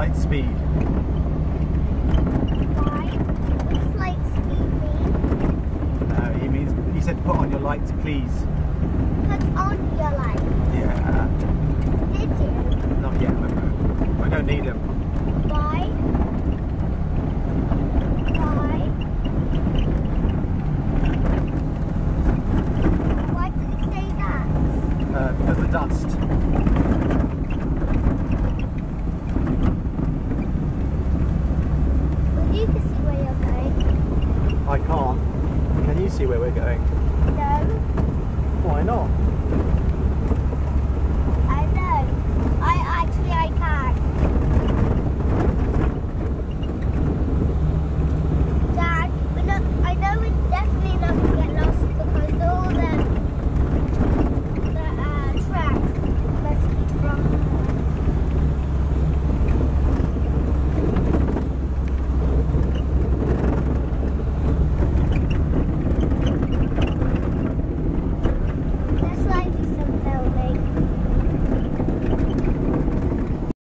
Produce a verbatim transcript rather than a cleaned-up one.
light speed. Why? What's light speed mean? Uh, he means, he said put on your lights, please. Put on your light. Yeah. Did you? Not yet, remember. I don't need them. Why? Why? Why did he say that? Uh, because of the dust. Well, you can see where you're going. I can't. Can you see where we're going? No. Why not? I know. I actually I can. Dad, we're not, I know we're